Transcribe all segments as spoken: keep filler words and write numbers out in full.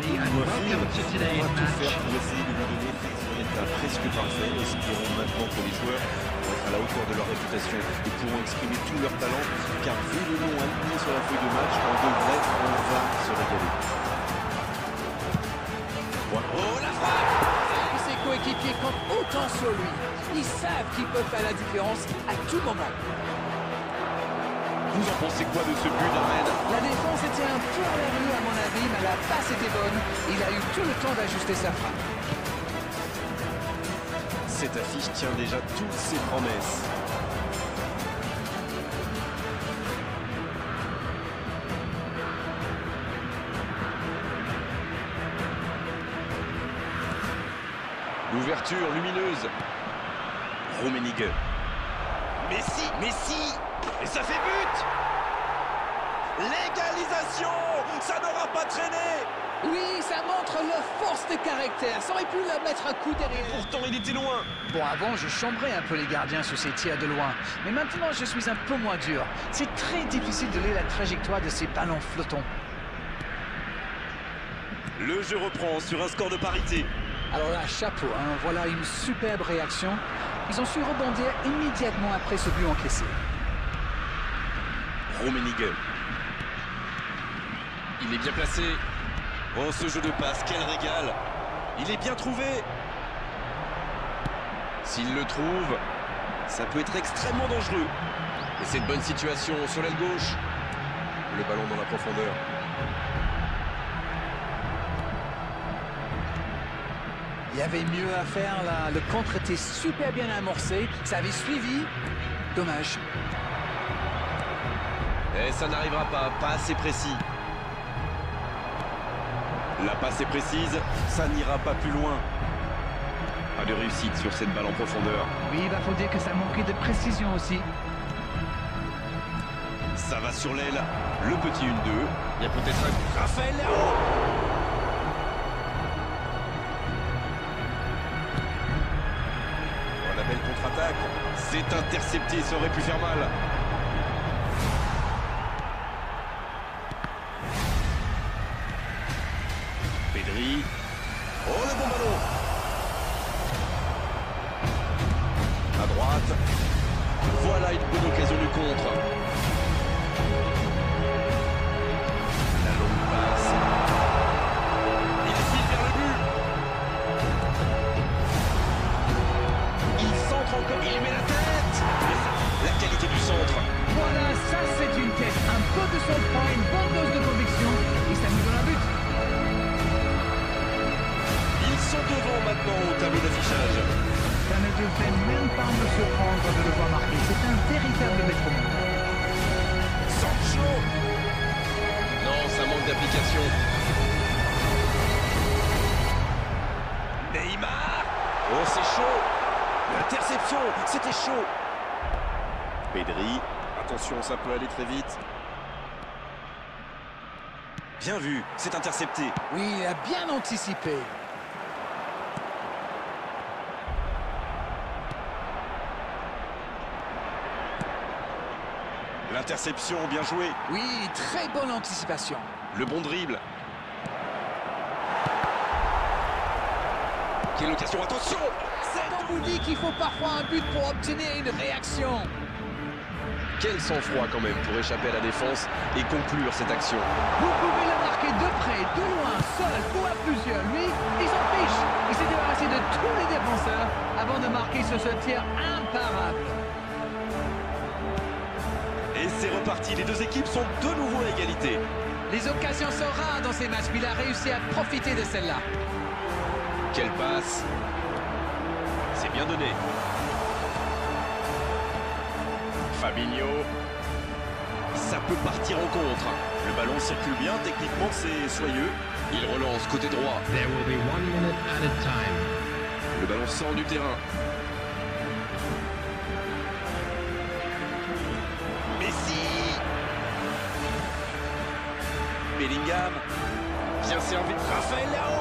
everybody and welcome to On today's va tout match. faire pour essayer de lui donner des résultats presque parfaits. Espérons maintenant que les joueurs vont être à la hauteur de leur réputation et pourront exprimer tout leur talent, car vu le nom aligné sur la feuille de match, on devrait, on va se régaler. Oh la frappe! Ses coéquipiers comptent autant sur lui. Ils savent qu'ils peuvent faire la différence à tout moment. Vous en pensez quoi de ce but d'Ahmed? La défense était un peu à l'air à mon avis, mais la passe était bonne. Il a eu tout le temps d'ajuster sa frappe. Cette affiche tient déjà toutes ses promesses. L'ouverture lumineuse. Rummenigge. Messi, Messi, et ça fait but. L'égalisation, ça n'aura pas traîné. Oui, ça montre leur force de caractère. Ça aurait pu leur mettre un coup derrière. Pourtant, il était loin. Bon, avant, je chambrais un peu les gardiens sur ces tirs de loin. Mais maintenant, je suis un peu moins dur. C'est très difficile de lire la trajectoire de ces ballons flottants. Le jeu reprend sur un score de parité. Alors là, chapeau, hein, voilà une superbe réaction. Ils ont su rebondir immédiatement après ce but encaissé. Rummenigge. Il est bien placé. Oh, ce jeu de passe, quel régal. Il est bien trouvé. S'il le trouve, ça peut être extrêmement dangereux. Et c'est une bonne situation sur l'aile gauche. Le ballon dans la profondeur. Il y avait mieux à faire là. Le contre était super bien amorcé. Ça avait suivi. Dommage. Et ça n'arrivera pas, pas assez précis. La passe est précise, ça n'ira pas plus loin. Pas de réussite sur cette balle en profondeur. Oui, il va faut dire que ça manquait de précision aussi. Ça va sur l'aile, le petit un deux. Il y a peut-être un... Raphaël Léao. Oh, la belle contre-attaque. C'est intercepté, ça aurait pu faire mal. Pedri. Oh, le bon ballon. À droite. Voilà une bonne occasion du contre. La longue passe. Il file vers le but. Il centre encore. Il met la tête. La qualité du centre. Voilà, ça c'est une tête. Un peu de sang-froid, une bonne dose de conviction. Et ça nous donne un but. Ils sont devant maintenant au tableau d'affichage. Ça ne devrait même pas me surprendre de le voir marquer. C'est un véritable métronome. Sancho. Non, ça manque d'application. Neymar. Oh, c'est chaud. L'interception, c'était chaud. Pedri. Attention, ça peut aller très vite. Bien vu, c'est intercepté. Oui, il a bien anticipé. L'interception, bien joué. Oui, très bonne anticipation. Le bon dribble. Quelle occasion, attention. On vous dit qu'il faut parfois un but pour obtenir une réaction. Quel sang-froid quand même pour échapper à la défense et conclure cette action. Vous pouvez le marquer de près, de loin, seul ou à plusieurs. Lui, il s'en fiche. Il s'est débarrassé de tous les défenseurs avant de marquer sur ce tir imparable. Et c'est reparti, les deux équipes sont de nouveau à égalité. Les occasions sont rares dans ces matchs, mais il a réussi à profiter de celle-là. Quelle passe. C'est bien donné. Fabinho. Ça peut partir en contre. Le ballon circule bien, techniquement c'est soyeux. Il relance côté droit. There will be one minute at a time. Le ballon sort du terrain. Messi. Bellingham. Bien servi. Raphaël Léao.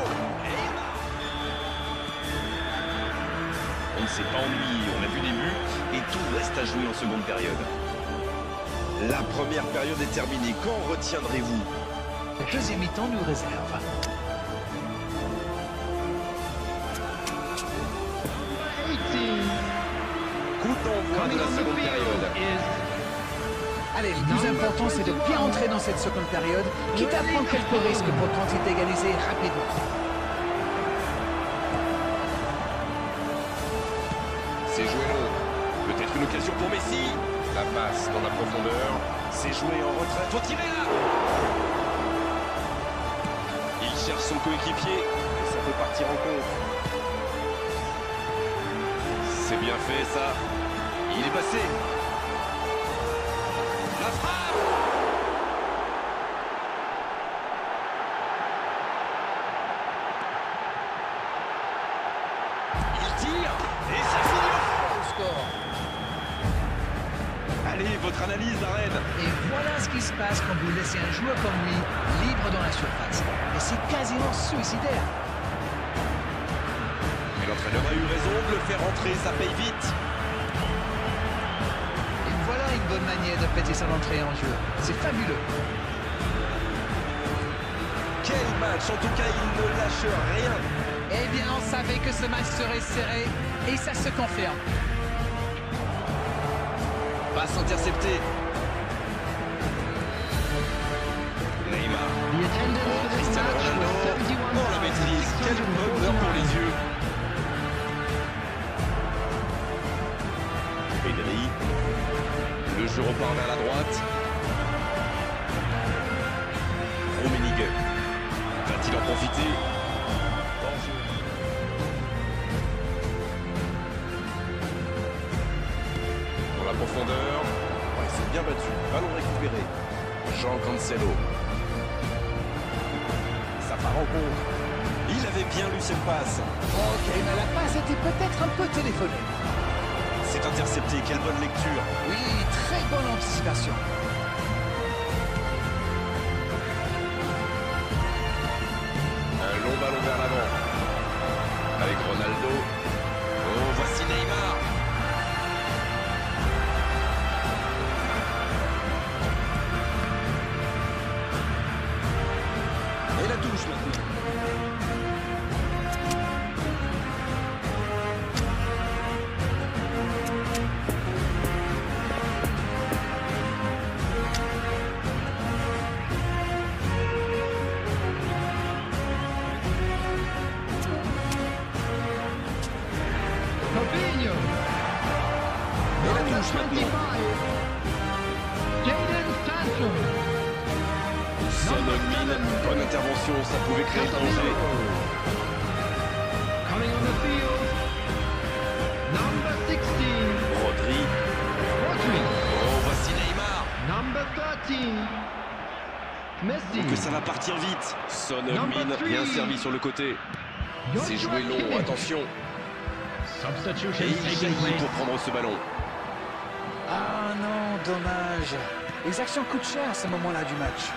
On ne s'est pas ennuyé, on a vu des buts et tout reste à jouer en seconde période. La première période est terminée, qu'en retiendrez-vous? Le deuxième mi-temps nous réserve. d'envoi de la seconde période. Allez, le plus important, c'est de bien entrer dans cette seconde période, quitte à prendre quelques risques pour tenter d'égaliser rapidement. C'est joué long. Peut-être une occasion pour Messi. La passe dans la profondeur. C'est joué en retrait. Faut tirer là. Il cherche son coéquipier. Et ça peut partir en contre. C'est bien fait ça. Il est passé. La frappe. Il tire. Et ça finit au score. Allez, votre analyse, Darren. Et voilà ce qui se passe quand vous laissez un joueur comme lui libre dans la surface. Et c'est quasiment suicidaire. Mais l'entraîneur a eu raison de le faire entrer, ça paye vite. Et voilà une bonne manière de péter son entrée en jeu. C'est fabuleux. Quel match, en tout cas, il ne lâche rien. Eh bien, on savait que ce match serait serré, et ça se confirme. Passe interceptée. Neymar. Oh, Cristiano Ronaldo. Oh, la maîtrise. Quel bonheur pour les yeux. Pedri. Le jeu repart vers la droite. Rummenigge. Va-t-il en profiter? Dans la profondeur. Ouais, c'est bien battu. Ballon récupéré. Jean Cancelo. Ça part en contre. Il avait bien lu cette passe. Ok, mais la passe était peut-être un peu téléphonée. C'est intercepté. Quelle bonne lecture. Oui, très bonne anticipation. Un long ballon vers l'avant. Avec Ronaldo. Oh, voici Neymar. Et la touche maintenant. Fabinho. Et la touche maintenant. Jadon Sancho. Son mine. Bonne intervention, ça pouvait créer le danger. Coming on the field. Number sixteen. Rodri. Rodri. Oh, voici Neymar. Number thirteen. Messi. Que ça va partir vite. Son mine, bien servi sur le côté. C'est joué long, attention. Et Substitution il taking jaillit place. pour prendre ce ballon. Ah non, dommage. Les actions coûtent cher à ce moment-là du match.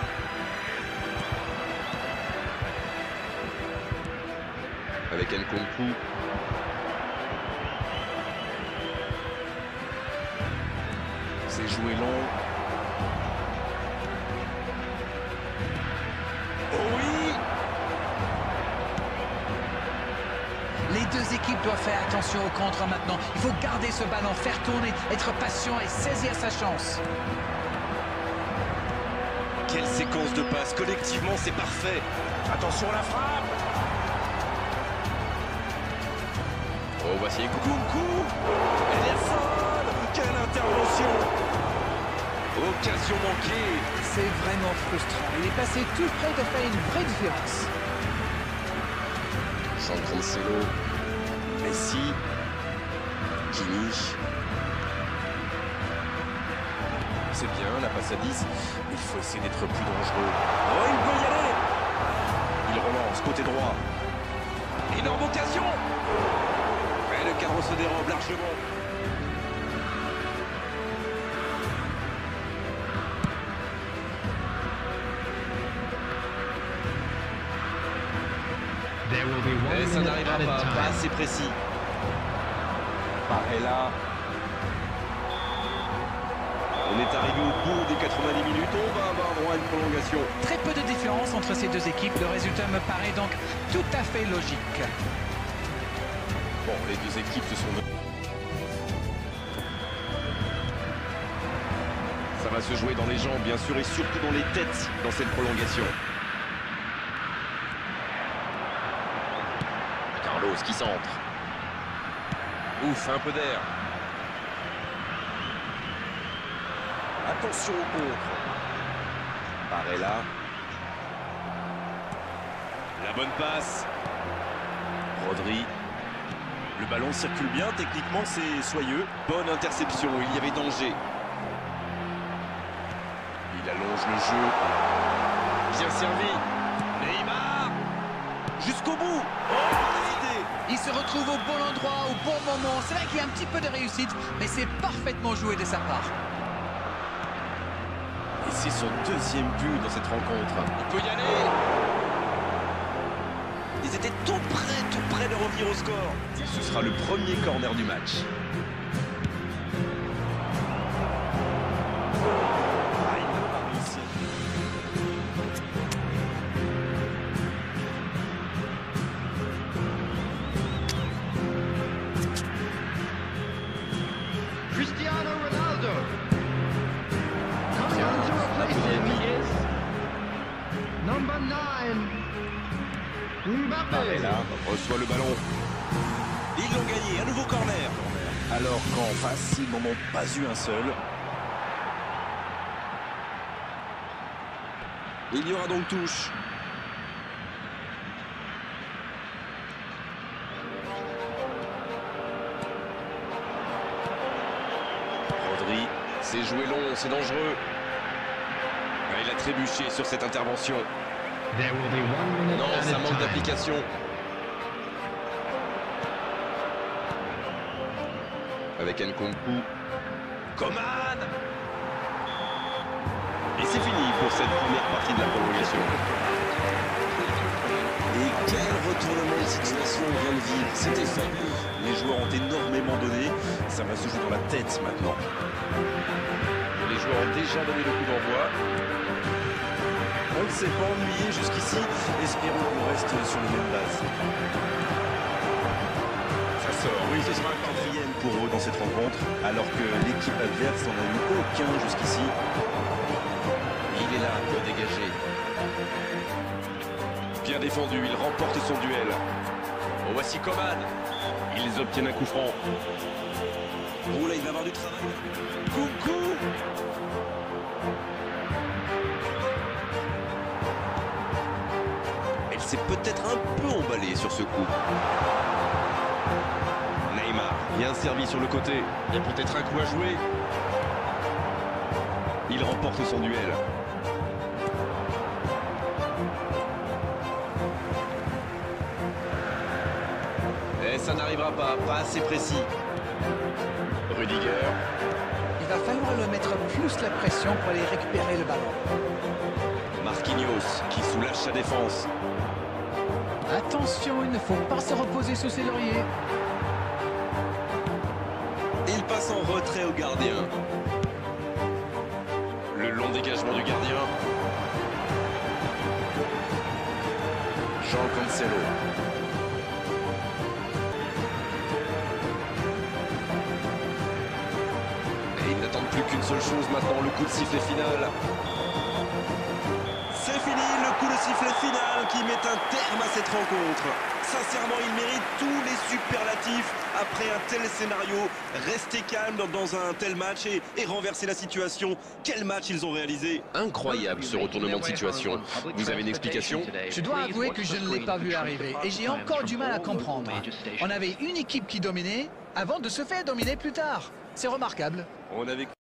Avec Nkunku. C'est joué long. Oh oui! Les deux équipes doivent faire attention au contre maintenant. Il faut garder ce ballon, faire tourner, être patient et saisir sa chance. Quelle séquence de passes. Collectivement, c'est parfait. Attention à la frappe. Oh, voici Nkunku. Elle est folle. Quelle intervention. Occasion manquée. C'est vraiment frustrant. Il est passé tout près de faire une vraie différence. Jean Cancelo. Messi. Kini. C'est bien, la passe à dix. Mais il faut essayer d'être plus dangereux. Oh, il peut y aller. Il relance, côté droit. Énorme occasion. Et le cadre se dérobe largement. There will be one Et ça minute n'arrivera added pas, time. pas assez précis. Barella. On est arrivé au bout des quatre-vingt-dix minutes, on va avoir droit à une prolongation. Très peu de différence entre ces deux équipes. Le résultat me paraît donc tout à fait logique. Bon, les deux équipes se sont... Ça va se jouer dans les jambes, bien sûr, et surtout dans les têtes dans cette prolongation. Carlos qui centre. Ouf, un peu d'air. Attention au contre. Barella. La bonne passe. Rodri. Le ballon circule bien, techniquement c'est soyeux. Bonne interception, il y avait danger. Il allonge le jeu. Bien servi. Neymar. Jusqu'au bout. Oh, bonne idée. Il se retrouve au bon endroit, au bon moment. C'est vrai qu'il y a un petit peu de réussite, mais c'est parfaitement joué de sa part. Et c'est son deuxième but dans cette rencontre. Il peut y aller. Ils étaient tout près, tout près de revenir au score. Et ce sera le premier corner du match. Ah, il n'a pas réussi. Cristiano Ronaldo. Coming on to replace him is number nine. Mbappé. Barella reçoit le ballon. Ils l'ont gagné, un nouveau corner. Alors qu'en face, ils n'en ont pas eu un seul. Il y aura donc touche. Rodri, c'est joué long, c'est dangereux. Il a trébuché sur cette intervention. There will be one minute Non, at ça a manque time. d'application. Avec Nkunku. Coman. Et c'est fini pour cette première partie de la prolongation. Et quel retournement de situation on vient de vivre. C'était fabuleux. Les joueurs ont énormément donné. Ça va se jouer dans la tête maintenant. Les joueurs ont déjà donné le coup d'envoi. On ne s'est pas ennuyé jusqu'ici. Espérons qu'on reste sur les mêmes bases. Ça sort. Oui, ce sera un quatrième pour eux dans cette rencontre, alors que l'équipe adverse n'en a eu aucun jusqu'ici. Il est là pour dégager. Bien défendu, il remporte son duel. Oh, voici Coman. Ils obtiennent un coup franc. Oh là, il va avoir du travail. Coucou. Elle s'est peut-être un peu emballée sur ce coup. Neymar, bien servi sur le côté. Il y a peut-être un coup à jouer. Il remporte son duel. Et ça n'arrivera pas, pas assez précis. Rudiger. Il va falloir le mettre plus la pression pour aller récupérer le ballon. Marquinhos qui soulage sa défense. Attention, il ne faut pas se reposer sous ses lauriers. Il passe en retrait au gardien. Le long dégagement du gardien. Jean Cancelo. Et ils n'attendent plus qu'une seule chose maintenant, le coup de sifflet final. C'est fini, le coup de sifflet final qui met un terme à cette rencontre. Sincèrement, il mérite tous les superlatifs après un tel scénario. Rester calme dans un tel match et, et renverser la situation. Quel match ils ont réalisé. Incroyable ce retournement de situation. Vous avez une explication? Je dois avouer que je ne l'ai pas vu arriver et j'ai encore du mal à comprendre. On avait une équipe qui dominait avant de se faire dominer plus tard. C'est remarquable. On avait